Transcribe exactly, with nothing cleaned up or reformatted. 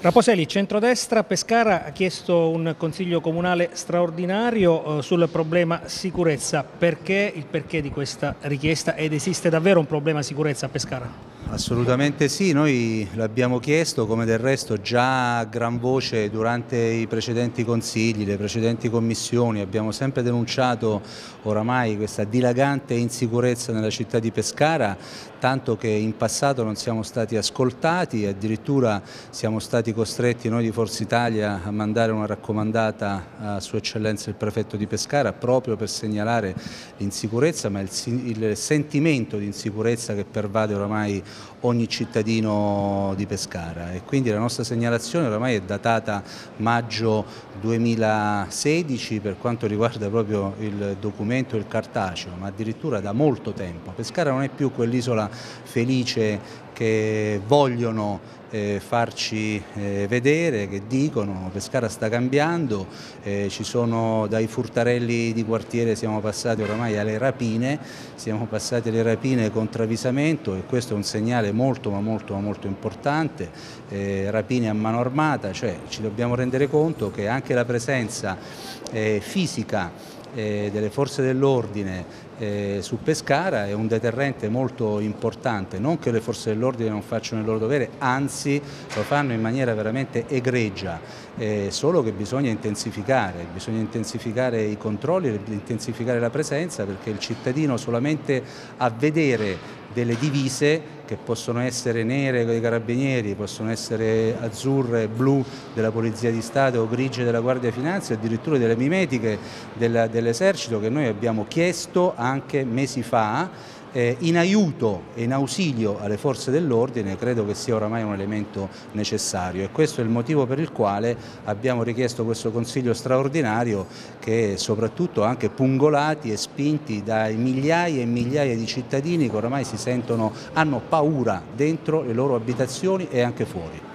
Raposelli, centrodestra, Pescara ha chiesto un consiglio comunale straordinario eh, sul problema sicurezza. Perché? Il perché di questa richiesta, ed esiste davvero un problema sicurezza a Pescara? Assolutamente sì, noi l'abbiamo chiesto, come del resto già a gran voce durante i precedenti consigli, le precedenti commissioni. Abbiamo sempre denunciato oramai questa dilagante insicurezza nella città di Pescara, tanto che in passato non siamo stati ascoltati e addirittura siamo stati costretti noi di Forza Italia a mandare una raccomandata a Sua Eccellenza il Prefetto di Pescara proprio per segnalare l'insicurezza, ma il, il sentimento di insicurezza che pervade oramai ogni cittadino di Pescara, e quindi la nostra segnalazione oramai è datata maggio duemilasedici per quanto riguarda proprio il documento, il cartaceo, ma addirittura da molto tempo. Pescara non è più quell'isola felice che vogliono eh, farci eh, vedere, che dicono. Pescara sta cambiando, eh, ci sono dai furtarelli di quartiere, siamo passati oramai alle rapine, siamo passati alle rapine con travisamento, e questo è un segnale molto ma molto ma molto importante. Eh, rapine a mano armata, cioè ci dobbiamo rendere conto che anche la presenza eh, fisica Eh, delle forze dell'ordine eh, su Pescara è un deterrente molto importante. Non che le forze dell'ordine non facciano il loro dovere, anzi lo fanno in maniera veramente egregia, eh, solo che bisogna intensificare, bisogna intensificare i controlli, intensificare la presenza, perché il cittadino solamente a vedere delle divise, che possono essere nere dei carabinieri, possono essere azzurre e blu della Polizia di Stato o grigie della Guardia di Finanza, addirittura delle mimetiche dell'esercito, che noi abbiamo chiesto anche mesi fa, eh, in aiuto e in ausilio alle forze dell'ordine. Credo che sia oramai un elemento necessario, e questo è il motivo per il quale abbiamo richiesto questo consiglio straordinario, che soprattutto anche pungolati e spinti dai migliaia e migliaia di cittadini che oramai si sentono, hanno paura dentro le loro abitazioni e anche fuori.